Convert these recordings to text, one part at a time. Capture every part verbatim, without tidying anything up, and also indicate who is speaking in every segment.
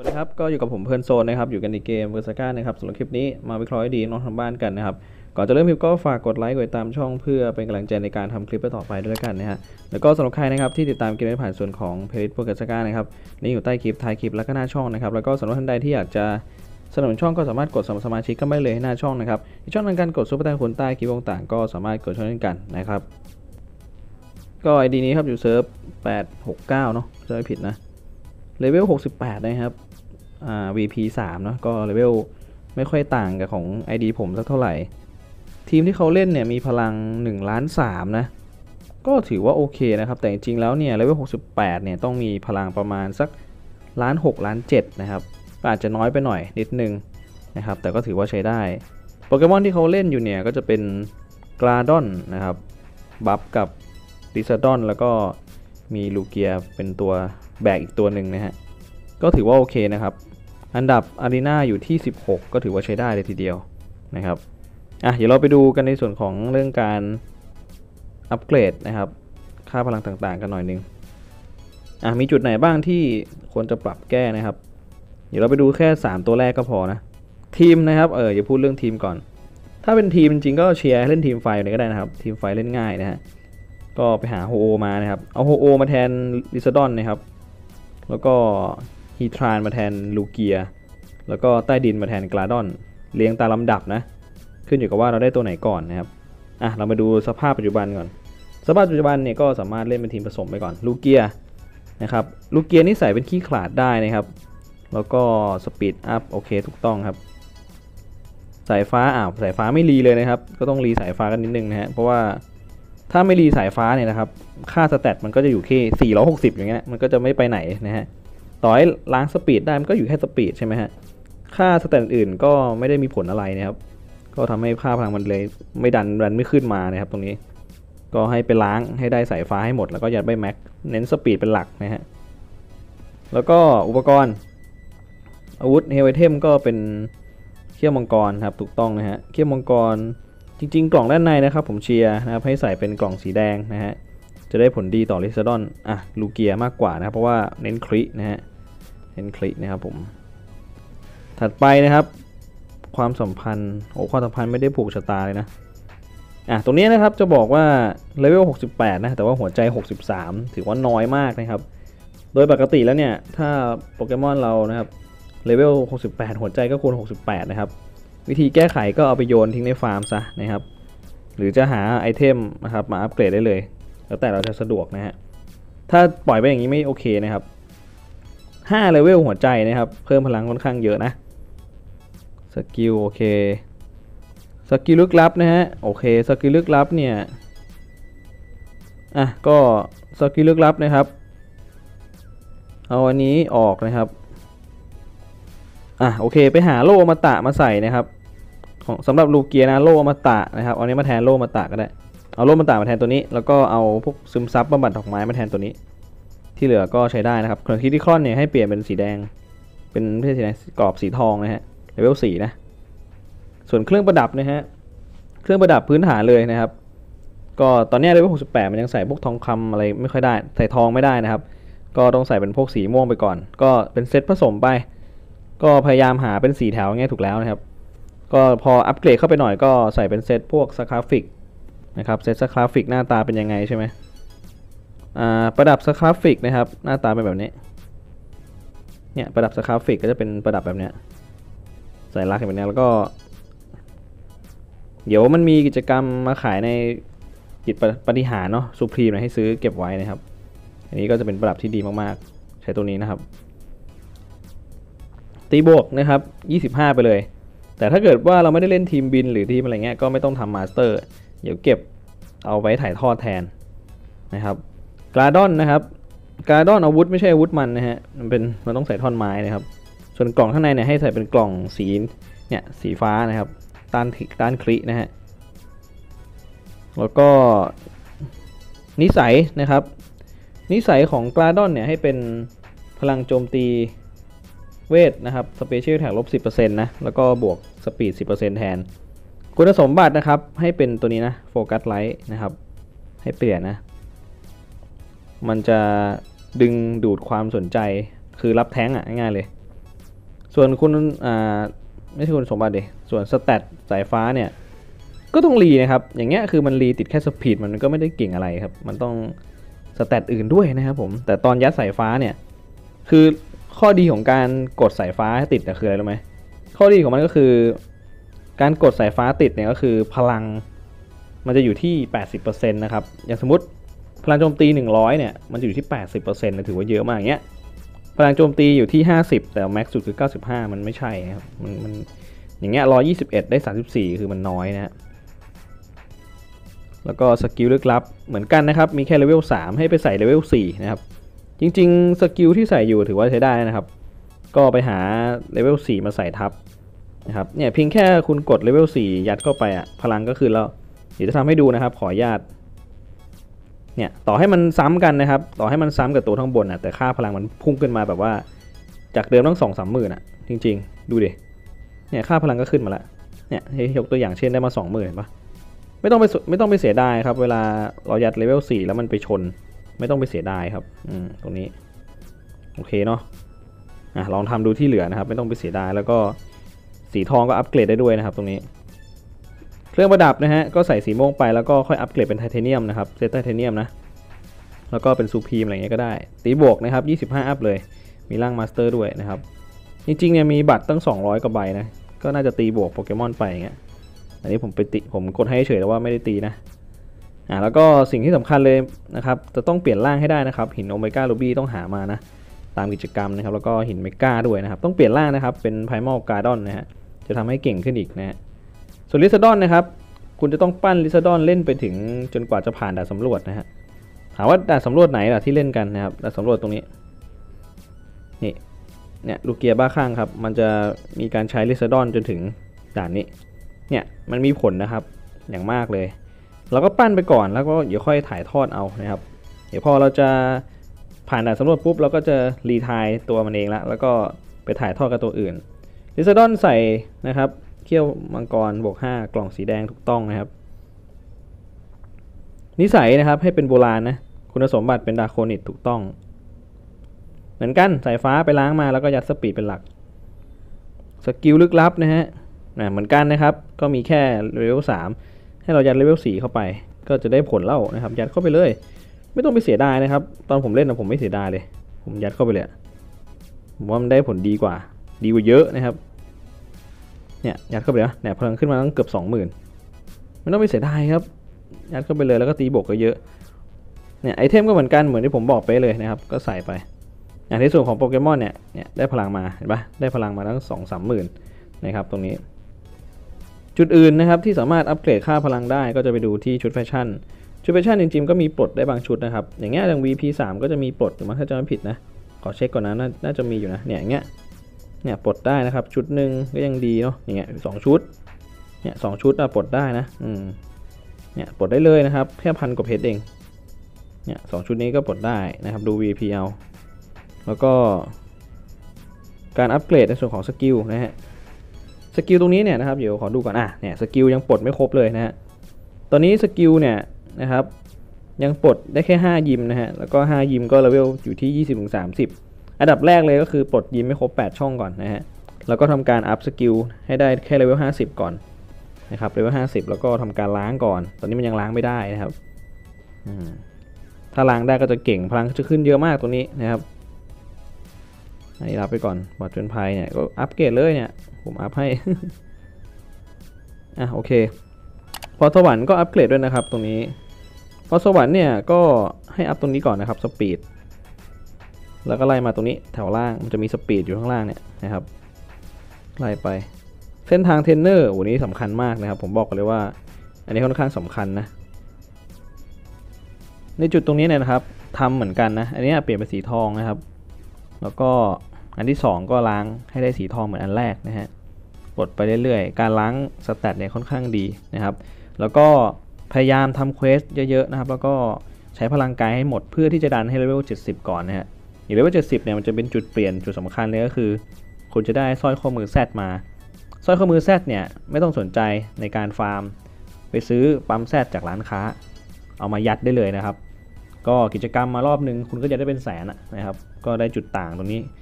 Speaker 1: สวัสดีครับก็อยู่กับผมเพลินโซนนะครับอยู่กันในเกมเวอร์ซาก้านะครับสำหรับคลิปนี้มาวิเคราะห์ให้ดีน้องทางบ้านกันนะครับก่อนจะเริ่มคลิปก็ฝากกดไลค์กดติดตามช่องเพื่อเป็นกำลังใจในการทำคลิปต่อไปด้วยกันนะฮะแล้วก็สำหรับใครนะครับที่ติดตามเกมผ่านส่วนของเพจเวอร์ซาก้านะครับนี่อยู่ใต้คลิปท้ายคลิปแล้วก็หน้าช่องนะครับแล้วก็สำหรับท่านใดที่อยากจะสนับสนุนช่องก็สามารถกดสมัครสมาชิกก็ไม่เลยหน้าช่องนะครับอีกช่องทางการกดซุปเปอร์แตงคนใต้คลิปต่างๆก็สามารถกดช่องเล่นกันนะครับก็ ไอ ดี นี้ครับอยู่เซิร์ฟแปดหกเก้าเนาะจะไม่ผิดนะเลเวลหกสิบแปดนะครับอ่า วี พี สาม เนาะก็เลเวลไม่ค่อยต่างกับของ ไอ ดี ผมสักเท่าไหร่ทีมที่เขาเล่นเนี่ยมีพลังหนึ่งล้านสามนะก็ถือว่าโอเคนะครับแต่จริงๆแล้วเนี่ยเลเวลหกสิบแปดเนี่ยต้องมีพลังประมาณสักล้านหกล้านเจ็ดนะครับอาจจะน้อยไปหน่อยนิดนึงนะครับแต่ก็ถือว่าใช้ได้โปเกมอนที่เขาเล่นอยู่เนี่ยก็จะเป็นกราดอนนะครับบัฟกับดิซาดอนแล้วก็มีลูเกียเป็นตัวแบกอีกตัวหนึ่งนะฮะก็ถือว่าโอเคนะครับอันดับอารีนาอยู่ที่สิบหกก็ถือว่าใช้ได้เลยทีเดียวนะครับอ่ะเดี๋ยวเราไปดูกันในส่วนของเรื่องการอัปเกรดนะครับค่าพลังต่างๆกันหน่อยนึงอ่ะมีจุดไหนบ้างที่ควรจะปรับแก้นะครับเดี๋ยวเราไปดูแค่สามตัวแรกก็พอนะทีมนะครับเอออย่าพูดเรื่องทีมก่อนถ้าเป็นทีมจริงๆก็เชียร์เล่นทีมไฟเลยก็ได้นะครับทีมไฟเล่นง่ายนะฮะก็ไปหาโฮโอมานะครับเอาโฮโอมาแทนลิซาดอนนะครับแล้วก็ฮีทรานมาแทนลูเกียแล้วก็ใต้ดินมาแทนกลาดอนเรียงตามลำดับนะขึ้นอยู่กับว่าเราได้ตัวไหนก่อนนะครับอ่ะเรามาดูสภาพปัจจุบันก่อนสภาพปัจจุบันเนี่ยก็สามารถเล่นเป็นทีมผสมไปก่อนลูเกียนะครับลูเกียนี่ใส่เป็นขี้ขลาดได้นะครับแล้วก็สปีดอัพโอเคถูกต้องครับสายฟ้าอ้าวสายฟ้าไม่รีเลยนะครับก็ต้องรีสายฟ้ากันนิดนึงนะฮะเพราะว่าถ้าไม่รีสายฟ้าเนี่ยนะครับค่าสแตทมันก็จะอยู่แค่สี่ร้อยหกสิบอย่างเงี้ยมันก็จะไม่ไปไหนนะฮะต่อให้ล้างสปีดได้มันก็อยู่แค่สปีดใช่ไหมฮะค่าสแตทอื่นก็ไม่ได้มีผลอะไรนะครับก็ทำให้ค่าพลังมันเลยไม่ดันดันไม่ขึ้นมานะครับตรงนี้ก็ให้ไปล้างให้ได้สายฟ้าให้หมดแล้วก็ยัดใบแม็กเน้นสปีดเป็นหลักนะฮะแล้วก็อุปกรณ์อาวุธเฮลไอเทมก็เป็นเขี้ยวมังกรครับถูกต้องนะฮะเขี้ยวมังกรจริงๆกล่องด้านในนะครับผมเชียร์นะครับให้ใส่เป็นกล่องสีแดงนะฮะจะได้ผลดีต่อลิซาดอนอ่ะลูเกียมากกว่านะเพราะว่าเน้นครินะฮะเน้นครินะครับผมถัดไปนะครับความสัมพันธ์โอ้ความสัมพันธ์ไม่ได้ผูกชะตาเลยนะอ่ะตรงนี้นะครับจะบอกว่าเลเวลหกสิบแปดนะแต่ว่าหัวใจหกสิบสามถือว่าน้อยมากนะครับโดยปกติแล้วเนี่ยถ้าโปเกมอนเรานะครับเลเวลหกสิบแปดหัวใจก็คูณหกสิบแปดนะครับวิธีแก้ไขก็เอาไปโยนทิ้งในฟาร์มซะนะครับหรือจะหาไอเทมนะครับมาอัปเกรดได้เลยแล้วแต่เราจะสะดวกนะฮะถ้าปล่อยไปอย่างนี้ไม่โอเคนะครับห้าเลเวลหัวใจนะครับเพิ่มพลังค่อนข้างเยอะนะสกิลโอเคสกิลลึกลับนะฮะโอเคสกิลลึกลับเนี่ยอ่ะก็สกิลลึกลับนะครับเอาอันนี้ออกนะครับอ่ะโอเคไปหาโล่อมตะมาใส่นะครับของสำหรับลูเกียนะโล่อมตะนะครับเอานี้มาแทนโล่อมตะก็ได้เอาโล่อมตะมาแทนตัวนี้แล้วก็เอาพวกซึมซับบำบัดดอกไม้มาแทนตัวนี้ที่เหลือก็ใช้ได้นะครับส่วนคิติคอนเนี่ยให้เปลี่ยนเป็นสีแดงเป็นไม่ใช่สีแดงกรอบสีทองนะฮะเลเวลสี่นะส่วนเครื่องประดับนะฮะเครื่องประดับพื้นฐานเลยนะครับก็ตอนนี้เลเวลหกสิบแปดมันยังใส่พวกทองคำอะไรไม่ค่อยได้ใส่ทองไม่ได้นะครับก็ต้องใส่เป็นพวกสีม่วงไปก่อนก็เป็นเซตผสมไปก็พยายามหาเป็นสีแถวง่ายถูกแล้วนะครับก็พออัปเกรดเข้าไปหน่อยก็ใส่เป็นเซตพวกสคราฟิกนะครับเซตสคราฟิกหน้าตาเป็นยังไงใช่ไหมอ่าประดับสคราฟิกนะครับหน้าตาเป็นแบบนี้เนี่ยประดับสคราฟิกก็จะเป็นประดับแบบนี้ใส่ลักแบบนี้แล้วก็เดี๋ยวมันมีกิจกรรมมาขายในกิจปฏิหารเนาะซูพรีมให้ซื้อเก็บไว้นะครับอันนี้ก็จะเป็นประดับที่ดีมากๆใช้ตัวนี้นะครับตีบวกนะครับยี่สิบห้าไปเลยแต่ถ้าเกิดว่าเราไม่ได้เล่นทีมบินหรือทีมอะไรเงี้ยก็ไม่ต้องทำมาสเตอร์เดี๋ยวเก็บเอาไว้ถ่ายทอดแทนนะครับกราดอนนะครับกราดอนอาวุธไม่ใช่อาวุธมันนะฮะมันเป็นมันต้องใส่ท่อนไม้นะครับส่วนกล่องข้างในเนี่ยให้ใส่เป็นกล่องสีเนี่ยสีฟ้านะครับต้านต้านครินะฮะแล้วก็นิสัยนะครับนิสัยของกราดอนเนี่ยให้เป็นพลังโจมตีเวทนะครับสเปเชียลแท็กลบ สิบเปอร์เซ็นต์ นะแล้วก็บวกสปีด สิบเปอร์เซ็นต์ แทนคุณสมบัตินะครับให้เป็นตัวนี้นะโฟกัสไลท์นะครับให้เปลี่ยนนะมันจะดึงดูดความสนใจคือรับแท้งอ่ะง่ายๆเลยส่วนคุณอ่าไม่ใช่คุณสมบัติดิส่วนสแตทสายฟ้าเนี่ยก็ต้องรีนะครับอย่างเงี้ยคือมันรีติดแค่สปีดมันก็ไม่ได้เก่งอะไรครับมันต้องสแตทอื่นด้วยนะครับผมแต่ตอนยัดสายฟ้าเนี่ยคือข้อดีของการกดสายฟ้าให้ติดนะคืออะไรรู้ไหมข้อดีของมันก็คือการกดสายฟ้าติดเนี่ยก็คือพลังมันจะอยู่ที่ แปดสิบเปอร์เซ็นต์ นะครับอย่างสมมติพลังโจมตีหนึ่งร้อยเนี่ยมันจะอยู่ที่ แปดสิบเปอร์เซ็นต์ นะถือว่าเยอะมากอย่างเงี้ยพลังโจมตีอยู่ที่ห้าสิบแต่แม็กซ์สุดคือเก้าสิบห้ามันไม่ใช่ครับมันมันอย่างเงี้ยหนึ่งร้อยยี่สิบเอ็ดได้สามสิบสี่คือมันน้อยนะฮะแล้วก็สกิลลึกลับเหมือนกันนะครับมีแค่เลเวลสามให้ไปใส่เลเวลสี่นะครับจริงๆสกิลที่ใส่อยู่ถือว่าใช้ได้นะครับก็ไปหาเลเวลสี่มาใส่ทับนะครับเนี่ยเพียงแค่คุณกดเลเวลสี่ยัดเข้าไปอ่ะพลังก็คือแล้วเดี๋ยวจะทำให้ดูนะครับขออนุญาตเนี่ยต่อให้มันซ้ำกันนะครับต่อให้มันซ้ำกับตัวข้างบนอ่ะแต่ค่าพลังมันพุ่งขึ้นมาแบบว่าจากเดิมต้องสองสามหมื่นอ่ะจริงๆดูดิเนี่ยค่าพลังก็ขึ้นมาแล้วเนี่ยยกตัวอย่างเช่นได้มาสองหมื่นเห็นปะไม่ต้องไปไม่ต้องไปเสียดายครับเวลาเรายัดเลเวลสี่แล้วมันไปชนไม่ต้องไปเสียดายครับอืมตรงนี้โอเคเนาะอ่ะลองทำดูที่เหลือนะครับไม่ต้องไปเสียดายแล้วก็สีทองก็อัปเกรดได้ด้วยนะครับตรงนี้เครื่องประดับนะฮะก็ใส่สีม่วงไปแล้วก็ค่อยอัปเกรดเป็นไทเทเนียมนะครับเซตไทเทเนียมนะแล้วก็เป็นซูพรีมอะไรเงี้ยก็ได้ตีบวกนะครับยี่สิบห้าอัพเลยมีร่างมาสเตอร์ด้วยนะครับจริงๆเนี่ยมีบัตรตั้งสองร้อยกว่าใบนะก็น่าจะตีบวกโปเกมอนไปอย่างเงี้ยอันนี้ผมไปติผมกดให้เฉยแต่ว่าไม่ได้ตีนะอ่าแล้วก็สิ่งที่สำคัญเลยนะครับจะต้องเปลี่ยนร่างให้ได้นะครับหินโอเมก้ารูบี้ต้องหามานะตามกิจกรรมนะครับแล้วก็หินเมก้าด้วยนะครับต้องเปลี่ยนร่างนะครับเป็นไพรมัลการ์ดอนนะฮะจะทำให้เก่งขึ้นอีกนะฮะส่วนลิซาดอนนะครับคุณจะต้องปั้นลิซาดอนเล่นไปถึงจนกว่าจะผ่านด่านสำรวจนะฮะถามว่าด่านสำรวจไหนล่ะที่เล่นกันนะครับด่านสำรวจตรงนี้นี่เนี่ยลูเกียบ้าข้างครับมันจะมีการใช้ลิซาดอนจนถึงด่านนี้เนี่ยมันมีผลนะครับอย่างมากเลยเราก็ปั้นไปก่อนแล้วก็เดี๋ยวค่อยถ่ายทอดเอานะครับเดี๋ยวพอเราจะผ่านด่านสำรวจปุ๊บเราก็จะรีทายตัวมันเองละแล้วก็ไปถ่ายทอดกับตัวอื่นลิซาดอนใส่นะครับเขี้ยวมังกรบวกห้ากล่องสีแดงถูกต้องนะครับนิสัยนะครับให้เป็นโบราณนะคุณสมบัติเป็นดาโคนิตถูกต้องเหมือนกันสายฟ้าไปล้างมาแล้วก็ยัดสปีดเป็นหลักสกิลลึกลับนะฮะนะเหมือนกันนะครับก็มีแค่เลเวลสามให้เรายัดเลเวลสี่เข้าไปก็จะได้ผลเล่านะครับยัดเข้าไปเลยไม่ต้องไปเสียดายนะครับตอนผมเล่นนะผมไม่เสียดายเลยผมยัดเข้าไปเลยผมว่ามันได้ผลดีกว่าดีกว่าเยอะนะครับเนี่ยยัดเข้าไปนะเนี่ยพลังขึ้นมาตั้งเกือบสองหมื่นไม่ต้องไปเสียดายครับยัดเข้าไปเลยแล้วก็ตีบวกก็เยอะเนี่ยไอเทมก็เหมือนกันเหมือนที่ผมบอกไปเลยนะครับก็ใส่ไปอย่างที่ส่วนของโปเกมอนเนี่ยเนี่ยได้พลังมาเห็นปะได้พลังมาตั้งสองสามหมื่นนะครับตรงนี้จุดอื่นนะครับที่สามารถอัปเกรดค่าพลังได้ก็จะไปดูที่ชุดแฟชั่นชุดแฟชั่นจริงๆก็มีปลดได้บางชุดนะครับอย่างเงี้ยอย่าง วี พี สาม ก็จะมีปลดหรือมันถ้าจะไม่ผิดนะขอเช็คก่อนนะน่าจะมีอยู่นะเนี่ยอย่างเงี้ยเนี่ยปลดได้นะครับชุดหนึ่งก็ยังดีเนาะอย่างเงี้ยสองชุดเนี่ยสองชุดอะปลดได้นะอืมเนี่ยปลดได้เลยนะครับแค่พันกว่าเพชรเองเนี่ยสองชุดนี้ก็ปลดได้นะครับดู วี พี เอาแล้วก็การอัปเกรดในส่วนของสกิลนะฮะสกิลตรงนี้เนี่ยนะครับเดี๋ยวขอดูก่อนอ่ะเนี่ยสกิลยังปลดไม่ครบเลยนะฮะตอนนี้สกิลเนี่ยนะครับยังปลดได้แค่ห้ายิมนะฮะแล้วก็ห้ายิมก็เลเวลอยู่ที่ ยี่สิบถึงสามสิบ อันดับแรกเลยก็คือปลดยิมไม่ครบแปดช่องก่อนนะฮะแล้วก็ทำการอัพสกิลให้ได้แค่เลเวลห้าสิบก่อนนะครับเลเวลห้าสิบแล้วก็ทำการล้างก่อนตอนนี้มันยังล้างไม่ได้นะครับถ้าล้างได้ก็จะเก่งพลังจะขึ้นเยอะมากตัวนี้นะครับอันนี้รับไปก่อนบอดจนภัยเนี่ยก็อัปเกรดเลยเนี่ยผมอัพให้ อ่ะโอเคพอสวรรค์ก็อัปเกรดด้วยนะครับตรงนี้พอสวรรค์เนี่ยก็ให้อัพตรงนี้ก่อนนะครับสปีดแล้วก็ไล่มาตรงนี้แถวล่างมันจะมีสปีดอยู่ข้างล่างเนี่ยนะครับไล่ไปเส้นทางเทรนเนอร์โอ้นี้สำคัญมากนะครับผมบอกกันเลยว่าอันนี้ค่อนข้างสำคัญนะในจุดตรงนี้เนี่ยนะครับทำเหมือนกันนะอันนี้เปลี่ยนเป็นสีทองนะครับแล้วก็อันที่สองก็ล้างให้ได้สีทองเหมือนอันแรกนะฮะกดไปเรื่อยๆการล้างสแตทเนี่ยค่อนข้างดีนะครับแล้วก็พยายามทำเควสเยอะๆนะครับแล้วก็ใช้พลังกายให้หมดเพื่อที่จะดันให้เลเวลเจ็ดสิบก่อนนะฮะอย่างเลเวลเจ็ดสิบเนี่ยมันจะเป็นจุดเปลี่ยนจุดสำคัญเลยก็คือคุณจะได้สร้อยข้อมือ Z มาสร้อยข้อมือ Z เนี่ยไม่ต้องสนใจในการฟาร์มไปซื้อปั๊ม Z จากร้านค้าเอามายัดได้เลยนะครับก็กิจกรรมมารอบนึงคุณก็จะได้เป็นแสนนะครับก็ได้จุดต่างตรงนี้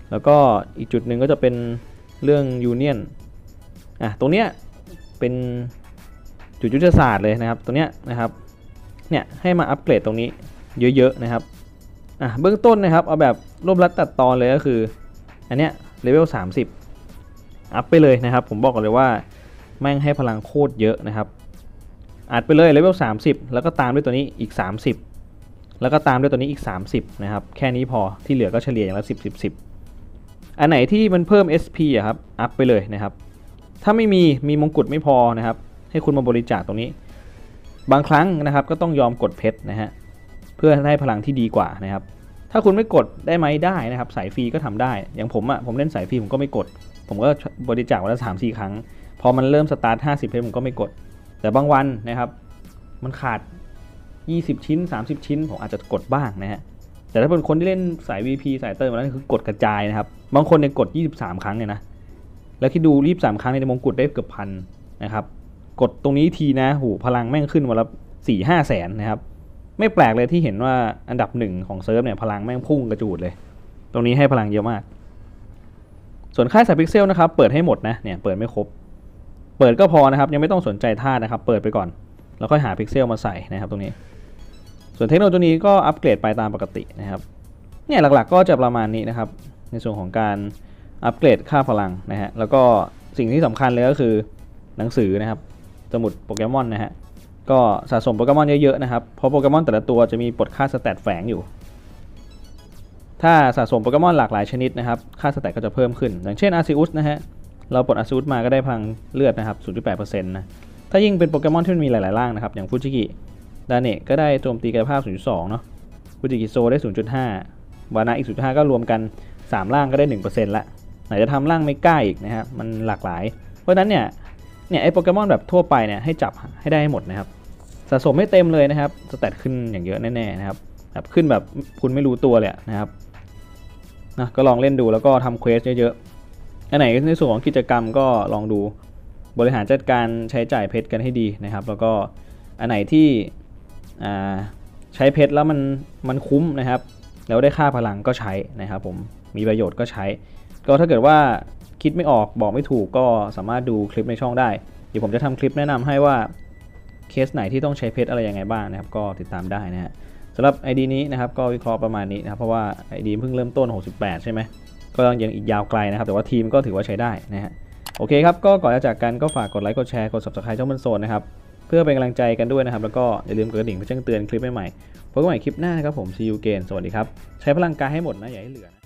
Speaker 1: แล้วก็อีกจุดหนึ่งก็จะเป็นเรื่องยูเนียนอ่ะตรงเนี้ยเป็นจุดยุทธศาสตร์เลยนะครับตรงเนี้ยนะครับเนี่ยให้มาอัปเกรดตรงนี้เยอะๆนะครับอ่ะเบื้องต้นนะครับเอาแบบรวบรัดตัดตอนเลยก็คืออันเนี้ยเลเวลสามสิบอัพไปเลยนะครับผมบอกกันเลยว่าแม่งให้พลังโคตรเยอะนะครับอัดไปเลยเลเวลสามสิบแล้วก็ตามด้วยตัวนี้อีกสามสิบแล้วก็ตามด้วยตัวนี้อีกสามสิบนะครับแค่นี้พอที่เหลือก็เฉลี่ยอย่างละสิบ สิบ สิบอันไหนที่มันเพิ่ม เอส พี อ่ะครับอัพไปเลยนะครับถ้าไม่มีมีมงกุฎไม่พอนะครับให้คุณมาบริจาคตรงนี้บางครั้งนะครับก็ต้องยอมกดเพชรนะฮะเพื่อให้พลังที่ดีกว่านะครับถ้าคุณไม่กดได้ไหมได้นะครับสายฟรีก็ทำได้อย่างผมอ่ะผมเล่นสายฟรีผมก็ไม่กดผมก็บริจาควันละสามสี่ครั้งพอมันเริ่มสตาร์ทห้าสิบเพชรผมก็ไม่กดแต่บางวันนะครับมันขาดยี่สิบชิ้นสามสิบชิ้นผมอาจจะกดบ้างนะฮะแต่ถ้าเป็นคนที่เล่นสาย วี พี สายเติมนั้นคือกดกระจายนะครับบางคนเนี่ยกดยี่สิบสามครั้งเนี่ยนะแล้วคิดดูยี่สิบสามครั้งในมงกุฎได้เกือบพันนะครับกดตรงนี้ทีนะหูพลังแม่งขึ้นวันละ สี่ห้า แสนนะครับไม่แปลกเลยที่เห็นว่าอันดับหนึ่งของเซิร์ฟเนี่ยพลังแม่งพุ่งกระจูดเลยตรงนี้ให้พลังเยอะมากส่วนค่ายสายพิกเซลนะครับเปิดให้หมดนะเนี่ยเปิดไม่ครบเปิดก็พอนะครับยังไม่ต้องสนใจธาตุนะครับเปิดไปก่อนแล้วค่อยหาพิกเซลมาใส่นะครับตรงนี้ส่วนเทคโนโลยีตัวนี้ก็อัปเกรดไปตามปกตินะครับเนี่ยหลักๆก็จะประมาณนี้นะครับในส่วนของการอัปเกรดค่าพลังนะฮะแล้วก็สิ่งที่สำคัญเลยก็คือหนังสือนะครับสมุดโปเกมอนนะฮะก็สะสมโปเกมอนเยอะๆนะครับเพราะโปเกมอนแต่ละตัวจะมีปลดค่าสแตทแฝงอยู่ถ้าสะสมโปเกมอนหลากหลายชนิดนะครับค่าสแตทก็จะเพิ่มขึ้นอย่างเช่นอาร์ซิอุสนะฮะเราปลดอาร์ซิอุสมาก็ได้พลังเลือดนะครับ ศูนย์จุดแปดเปอร์เซ็นต์ นะถ้ายิ่งเป็นโปเกมอนที่มันมีหลายๆร่างนะครับอย่างฟูจิกิดาเนะก็ได้โจมตีกายภาพ ศูนย์จุดสอง เนาะฟูจิกิโซได้ ศูนย์จุดห้า วานะอีก ศูนย์จุดห้า ก็รวมกันสามร่างก็ได้ หนึ่งเปอร์เซ็นต์ ละไหนจะทำร่างไม่กล้าอีกนะครับมันหลากหลายเพราะฉะนั้นเนี่ยเนี่ยไอ้โปเกมอนแบบทั่วไปเนี่ยให้จับให้ได้หมดนะครับสะสมให้เต็มเลยนะครับสแตทขึ้นอย่างเยอะแน่ๆนะครับแบบขึ้นแบบคุณไม่รู้ตัวเลยนะครับนะก็ลองเล่นดูแล้วก็ทำเควสเยอะๆอันไหนในส่วนของกิจกรรมก็ลองดูบริหารจัดการใช้จ่ายเพชรกันให้ดีนะครับแล้วก็อันไหนที่ใช้เพชรแล้วมันมันคุ้มนะครับแล้วได้ค่าพลังก็ใช้นะครับผมมีประโยชน์ก็ใช้ก็ถ้าเกิดว่าคิดไม่ออกบอกไม่ถูกก็สามารถดูคลิปในช่องได้เดี๋ยวผมจะทำคลิปแนะนำให้ว่าเคสไหนที่ต้องใช้เพชรอะไรยังไงบ้างนะครับก็ติดตามได้นะฮะสำหรับ ไอ ดี นี้นะครับก็วิเคราะห์ประมาณนี้นะครับเพราะว่า ไอ ดี เพิ่งเริ่มต้นหกสิบแปดใช่ไหมก็ยังอีกยาวไกลนะครับแต่ว่าทีมก็ถือว่าใช้ได้นะฮะโอเคครับก็ก่อนจะจากกันก็ฝากกดไลค์กดแชร์กด ซับสไครบ์ ช่องบนโซนนะครับเพื่อเป็นกำลังใจกันด้วยนะครับแล้วก็อย่าลืมกดกระดิ่งเพื่อแจ้งเตือนคลิปใหม่ๆพบกันใหม่คลิปหน้านะครับผม ซี ยู เกน สวัสดีครับใช้พลังกายให้หมดนะอย่าให้เหลือ